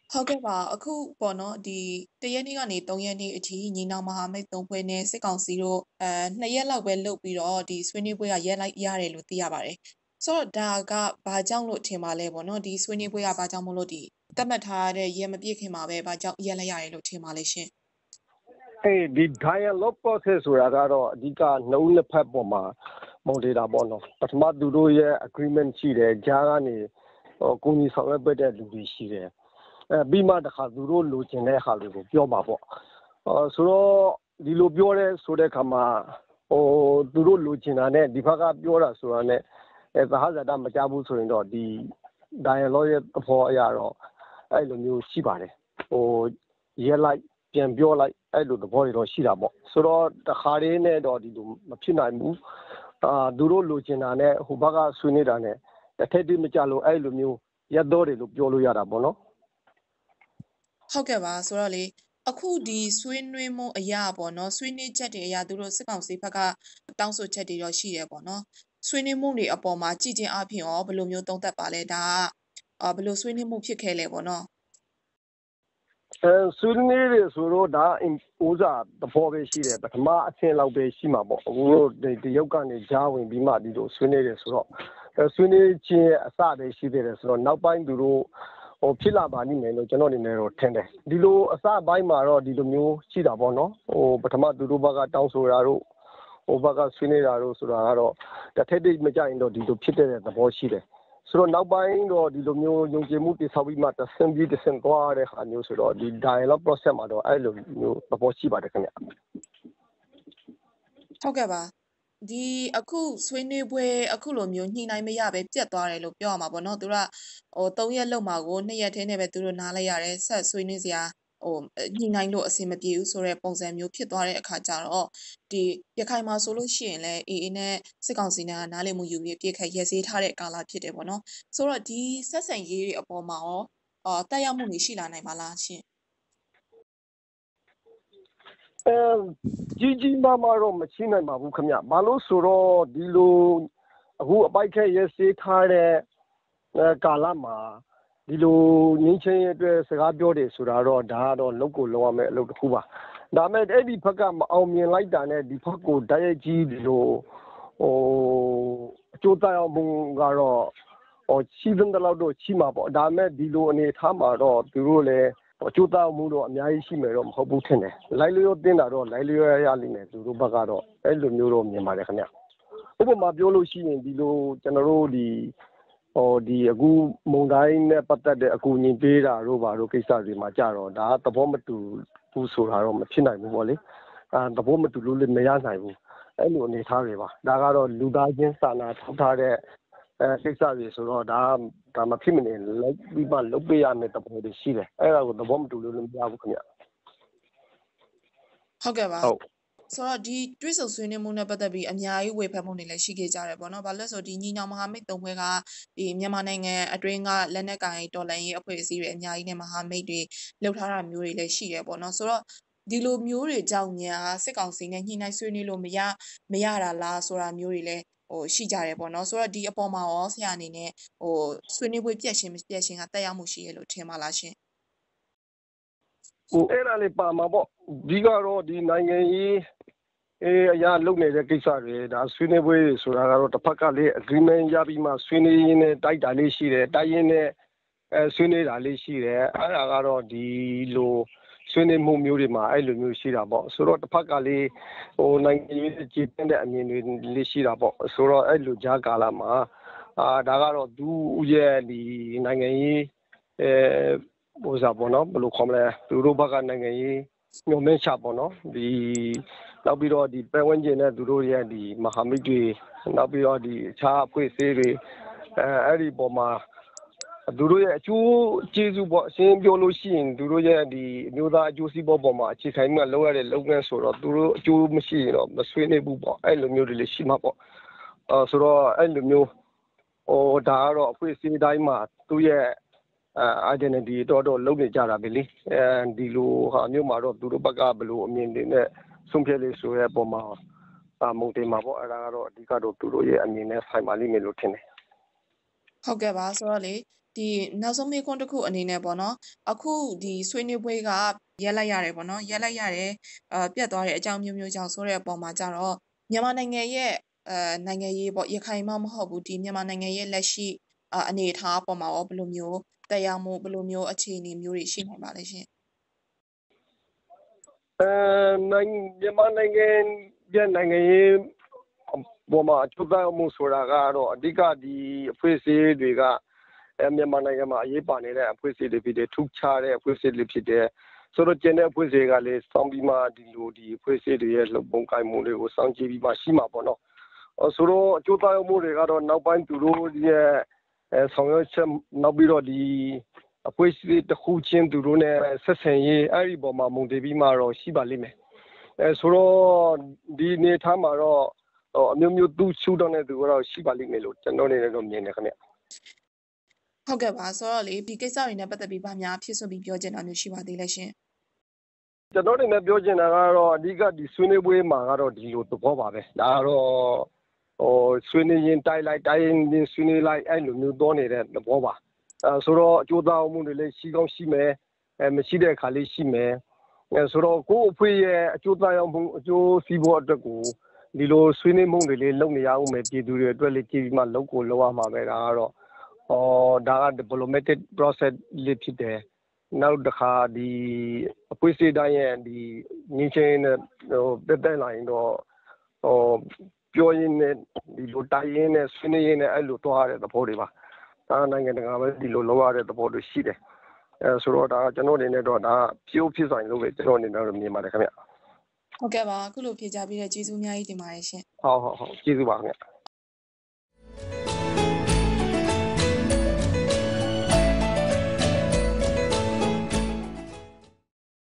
ဟုတ်ကဲ့ပါအခုပေါ့နော်ဒီတရက်နေ့ကနေ3ရက်နေ့အထိညီနောင်မဟာမိတ်3ဖွဲ့နဲ့စစ်ကောင်စီတို့2ရက်လောက်ပဲလုပ်ပြီးတော့ဒီဆွေးနွေးပွဲကရက်လိုက်ရတယ်လို့သိရပါတယ်ဆိုတော့ဒါကဘာကြောင့်လို့ထင်ပါလဲပေါ့နော်ဒီဆွေးနွေးပွဲကဘာကြောင့်မလို့ဒီသတ်မှတ်ထားတဲ့ရက်မပြည့်ခင်မှာပဲဘာကြောင့်ရက်လိုက်ရတယ်လို့ထင်ပါလဲရှင်ဒီ dialogue process ဆိုတာကတော့အဓိကနှုံးနှစ်ဖက်ပေါ်မှာမုံနေတာပေါ့နော်ပထမသူတို့ရဲ့ agreement ရှိတယ်ကြားကနေကိုကြီးဆောင်ရွက်ပေးတဲ့လူတွေရှိတယ်ပြီးမှတခါသူတို့လိုချင်တဲ့ဟာတွေကိုပြောမှာပေါ့ဆိုတော့ဒီလိုပြောတဲ့ဆိုတဲ့အခါမှာသူတို့လိုချင်တာနဲ့ဒီဘက်ကပြောတာဆိုတာနဲ့သဟဇာတမကြဘူးဆိုရင်တော့ဒီ dialogue ရဲ့သဘောအရတော့အဲ့လိုမျိုးရှိပါတယ်ရဲလိုက်ပြန်ပြောလိုက်အဲ့လိုသဘောတွေတော့ရှိတာပေါ့ဆိုတော့တခါတည်းနဲ့တော့ဒီလိုမဖြစ်နိုင်ဘူးသူတို့လိုချင်တာနဲ့ဟိုဘက်ကဆွေးနေတာနဲ့တစ်ထက်တည်းမကြလို့အဲ့လိုမျိုးရက်တော်တယ်လို့ပြောလို့ရတာပေါ့နော်ဟုတ်ကဲ့ပါဆိုတော့လေအခုဒီဆွေးနွေးမှုအရာပေါ့နော်ဆွေးနွေးချက်တွေအရာသူတို့စစ်ကောင်စီဘက်ကတောင်းဆိုချက်တွေတော့ရှိရပေါ့နော်ဆွေးနွေးမှုတွေအပေါ်မှာကြည်ကျင်အဖြစ်ရောဘယ်လိုမျိုးသုံးသပ်ပါလဲဒါကဘယ်လိုဆွေးနွေးမှုဖြစ်ခဲ့လဲပေါ့နော်ဆွေးနွေးရဆိုတော့ဒါဥစားသဘောပဲရှိတယ်ပထမအဆင့်လောက်ပဲရှိမှာပေါ့အခုတို့ဒီရုပ်ကနေကြားဝင်ပြီးမှဒီလိုဆွေးနွေးတယ်ဆိုတော့ဆွေးနွေးခြင်းအစပဲရှိသေးတယ်ဆိုတော့နောက်ပိုင်းသူတို့ဖြစ်လာပါလိမ့်မယ်လို့ကျွန်တော်အနေနဲ့တော့ထင်တယ်ဒီလိုအစပိုင်းမှာတော့ဒီလိုမျိုးရှိတာပေါ့နော်ပထမသူတို့ဘက်ကတောင်းဆိုတာတို့ဘက်ကဆွေးနွေးတာတို့ဆိုတာကတော့တစ်ထက်တည်းမကြရင်တော့ဒီလိုဖြစ်တဲ့သဘောရှိတယ်ဆိုတော့နောက်ပိုင်းတော့ဒီလိုမျိုးယုံကြည်မှုတည်ဆောက်ပြီးမှတစ်ဆင့်ပြီးတစ်ဆင့်သွားတဲ့ဟာမျိုးဆိုတော့ဒီ dialogue process မှာတော့အဲ့လိုမျိုးသဘောရှိပါတယ်ခင်ဗျဟုတ်ကဲ့ပါဒီအခုဆွေးနွေးပွဲအခုလိုမျိုးညှိနှိုင်းမရပဲပြတ်သွားတယ်လို့ပြောရမှာပေါ့နော်သူက3ရက်လောက်မှာကို2ရက်ထဲနဲ့ပဲသူတို့နားလိုက်ရတယ်ဆက်ဆွေးနွေးစရာညှိနှိုင်းလို့အဆင်မပြေဘူးဆိုတဲ့ပုံစံမျိုးဖြစ်သွားတဲ့အခါကျတော့ဒီရခိုင်မှာဆိုလို့ရှိရင်လည်းအေအေနဲ့စစ်ကောင်စီနဲ့နားလည်မှုယူပြီးပြည့်ခတ်ရဲစည်းထားတဲ့ကာလဖြစ်တယ်ပေါ့နော်ဆိုတော့ဒီဆက်ဆံရေးတွေအပေါ်မှာရောတက်ရောက်မှုတွေရှိလာနိုင်ပါလားရှင်ကြီးမားမားတော့မရှိနိုင်ပါဘူးခင်ဗျဘာလို့ဆိုတော့ဒီလိုအခုအပိုက်ခက်ရဲစေးထားတဲ့ကာလမှာဒီလိုငင်းချင်းရဲ့အတွက်စကားပြောတယ်ဆိုတာတော့ဒါကတော့လောက်ကိုလောက်ရမယ်အလုပ်တစ်ခုပါဒါမဲ့အဲ့ဒီဘက်ကမအောင်မြင်လိုက်တာနဲ့ဒီဘက်ကိုတိုက်ရိုက်ကြီးဒီလိုအကျိုးသက်ရောက်မှုကတော့ရှိသင့်တဲ့လောက်တော့ရှိမှာပေါ့ဒါမဲ့ဒီလိုအနေထားမှာတော့သူတို့လည်းအကျိုးသက်ရောက်မှုတော့အများကြီးရှိမယ်တော့မဟုတ်ဘူးထင်တယ်လိုက်လျောတင်းတာတော့လိုက်လျောရလိမ့်မယ်သူတို့ဘက်ကတော့အဲ့လိုမျိုးတော့မြင်ပါတယ်ခင်ဗျဥပမာပြောလို့ရှိရင်ဒီလိုကျွန်တော်တို့ဒီအခုမုံတိုင်းနဲ့ပတ်သက်တဲ့အကူအညီပေးတာတို့ဘာတို့ကိစ္စတွေမှာကြတော့ဒါသဘောမတူဘူးဆိုတာတော့မဖြစ်နိုင်ဘူးပေါ့လေသဘောမတူလို့လည်းမရနိုင်ဘူးအဲ့လိုအနေထားတွေပါဒါကတော့လူသားချင်းစာနာထောက်ထားတဲ့ကိစ္စတွေဆိုတော့ဒါမဖြစ်မနေလိုက်ပြီးမှလုပ်ပေးရမယ့်သဘောတွေရှိတယ်အဲ့ဒါကိုသဘောမတူလို့လည်းမရဘူးခင်ဗျဟုတ်ကဲ့ပါဆိုတော့ဒီတွဲဆုံဆွေးနွေးမှုနဲ့ပတ်သက်ပြီးအများကြီးဝေဖန်မှုတွေလည်းရှိခဲ့ကြတယ်ပေါ့နော်။ဘာလို့လဲဆိုဒီညီနောင်မဟာမိတ်3ဖွဲ့ကဒီမြန်မာနိုင်ငံအတွင်းကလက်နက်ကိုင်တော်လှန်ရေးအဖွဲ့အစည်းတွေအများကြီးနဲ့မဟာမိတ်တွေလှုပ်ထားတာမျိုးတွေလည်းရှိရပေါ့နော်။ဆိုတော့ဒီလိုမျိုးတွေကြောင့်ညာစစ်ကောင်စီနဲ့ညှိနှိုင်းဆွေးနွေးလို့မရတာလားဆိုတာမျိုးတွေလည်းရှိကြတယ်ပေါ့နော်။ဆိုတော့ဒီအပေါ်မှာရောဆရာအနေနဲ့ဆွေးနွေးပွဲပြည့်ရှင်ကတက်ရောက်မှုရှိရလို့ထင်ပါလားရှင်အဲ့ဒါလေးပါမှာပေါ့ဒီကတော့ဒီနိုင်ငံရေးအရာလုပ်နေတဲ့ကိစ္စတွေဒါဆွေးနွေးပွဲတွေဆိုတာကတော့တစ်ဖက်ကလေး agreement ရပြီးမှဆွေးနွေးရင်းနဲ့တိုက်တာလေးရှိတယ်တိုက်ရင်းနဲ့ဆွေးနွေးတာလေးရှိတယ်အဲ့ဒါကတော့ဒီလိုဆွေးနွေးမှုမျိုးတွေမှာအဲ့လိုမျိုးရှိတာပေါ့ဆိုတော့တစ်ဖက်ကလေးနိုင်ငံရေးကြည်တဲ့အမြင်တွေလေးရှိတာပေါ့ဆိုတော့အဲ့လိုကြားကာလမှာဒါကတော့သူရဲ့ဒီနိုင်ငံရေးဟိုစားပေါ့နော်ဘယ်လိုခေါ်မလဲသူတို့ဘက်ကနိုင်ငံရေးညှို့နှင်းချပေါ့နော်ဒီနောက်ပြီးတော့ဒီပဲဝန်းကျင်နဲ့သူတို့ရဲ့ဒီမဟာမိတ်တွေနောက်ပြီးတော့ဒီအခြားအဖွဲ့အစည်းတွေအဲ့ဒီပေါ်မှာသူတို့ရဲ့အကျိုးကျေးဇူးပေါ့အရှင်းပြောလို့ရှိရင်သူတို့ရဲ့ဒီအမျိုးသားအကျိုးစီးပွားပေါ်မှာအခြေခံမှလောက်ရတဲ့လုပ်ငန်းဆိုတော့သူတို့အကျိုးမရှိရင်တော့မဆွေးနွေးဘူးပေါ့အဲ့လိုမျိုးတွေလည်းရှိမှာပေါ့ဆိုတော့အဲ့လိုမျိုးဒါကတော့အဖွဲ့အစည်းတိုင်းမှာသူ့ရဲ့identity တော့လုံးနေကြတာပဲလေဒီလိုဟာမျိုးမှာတော့သူတို့ဘက်ကဘယ်လိုအမြင်တွေနဲ့ဆုံးဖြတ်လေးဆိုတဲ့အပေါ်မှာမုံတင်မှာပေါ့အဲ့ဒါကတော့အဓိကတော့သူတို့ရဲ့အမြင်နဲ့ဆိုင်ပါလိမ့်မယ်လို့ထင်တယ်ဟုတ်ကဲ့ပါဆိုတော့လေဒီနောက်ဆုံးမေးခွန်းတစ်ခုအနေနဲ့ပေါ့နော်အခုဒီဆွေးနွေးပွဲကရက်လိုက်ရတယ်ပေါ့နော်ရက်လိုက်ရတယ်ပြတ်သွားတဲ့အကြောင်းမျိုးမျိုးကြောင့်ဆိုတဲ့အပေါ်မှာကြတော့မြန်မာနိုင်ငံရဲ့နိုင်ငံရေးပေါ့ရခိုင်မှမဟုတ်ဘူးဒီမြန်မာနိုင်ငံရဲ့လက်ရှိအနေအထားအပေါ်မှာရောဘယ်လိုမျိုးတရားမှုဘယ်လိုမျိုးအခြေအနေမျိုးတွေရှိနိုင်ပါလဲရှင်မြန်မာနိုင်ငံရေးပေါ်မှာအကျိုးသက်ရောက်မှုဆိုတာကတော့အဓိကဒီအဖွဲ့အစည်းတွေကမြန်မာနိုင်ငံမှာအရေးပါနေတဲ့အဖွဲ့အစည်းတွေဖြစ်တဲ့ထူးခြားတဲ့အဖွဲ့အစည်းတွေဖြစ်တဲ့ဆိုတော့ကျန်တဲ့အဖွဲ့အစည်းကလည်းစောင့်ပြီးမှဒီလိုဒီအဖွဲ့အစည်းတွေရဲ့လုံပုံကိုင်မှုတွေကိုစောင့်ကြည့်ပြီးမှရှိမှာပေါ့နော်ဆိုတော့အကျိုးသက်ရောက်မှုတွေကတော့နောက်ပိုင်းသူတို့ရဲ့ဆောင်ရွက်ချက်နောက်ပြီးတော့ဒီအဖွဲ့အစည်းတစ်ခုချင်းသူတို့နဲ့ဆက်ဆံရေးအဲ့ဒီပေါ်မှာမူတည်ပြီးမှတော့ရှိပါလိမ့်မယ်ဆိုတော့ဒီနေထားမှာတော့အမျိုးမျိုးသူ့ရှုထောင့်နဲ့သူကတော့ရှိပါလိမ့်မယ်လို့ကျွန်တော်အနေနဲ့တော့မြင်တယ်ခင်ဗျဟုတ်ကဲ့ပါဆိုတော့လေဒီကိစ္စတွေနဲ့ပတ်သက်ပြီးဗာများဖြစ်ဆိုပြီးပြောချင်တာမျိုးရှိပါသေးလဲရှင်ကျွန်တော်တို့လည်းပြောချင်တာကတော့အဓိကဒီဆွေးနွေးပွဲမှာကတော့ဒီလိုသဘောပါပဲဒါကတော့ဆွေးနွေးရင်တိုက်လိုက်တိုင်းရင်ဆွေးနွေးလိုက်အဲ့လိုမျိုးတော့နေတဲ့သဘောပါဆိုတော့အကျိုးသားမှုတွေလည်းရှိကောင်းရှိမယ်မရှိတဲ့အခါလေးရှိမယ်ဆိုတော့ကိုယ့်အဖွဲ့ရဲ့အကျိုးသားရောက်မှုအကျိုးစီးပွားအတွက်ကိုဒီလိုဆွေးနွေးမှုတွေလေးလုပ်နေရအောင်မယ်ပြည်သူတွေအတွက်လေးကြည့်ပြီးမှလုပ်ကိုလုပ်ရမှာပဲဒါကတော့ဒါက diplomatic process လေးဖြစ်တယ်နောက်တစ်ခါဒီအဖွဲ့အစည်းတိုင်းရဲ့ဒီငင်းချင်းနဲ့တက်လာရင်တော့ပြောရင်းနဲ့ဒီလိုတိုင်းရင်းနဲ့ဆွေးနွေးရင်းနဲ့အဲ့လိုတွားရတဲ့သဘောတွေပါဒါနိုင်ငံတကာပဲဒီလိုလုပ်ရတဲ့သဘောတွေရှိတယ်ဆိုတော့ဒါကျွန်တော်အနေနဲ့တော့ဒါပြိုးဖြစ်ဆိုင်လို့ပဲကျွန်တော်အနေနဲ့တော့မြင်ပါတယ်ခင်ဗျဟုတ်ကဲ့ပါအခုလိုဖြေကြားပြီးတဲ့ကျေးဇူးအများကြီးတင်ပါတယ်ရှင်ဟုတ်ကျေးဇူးပါခင်ဗျ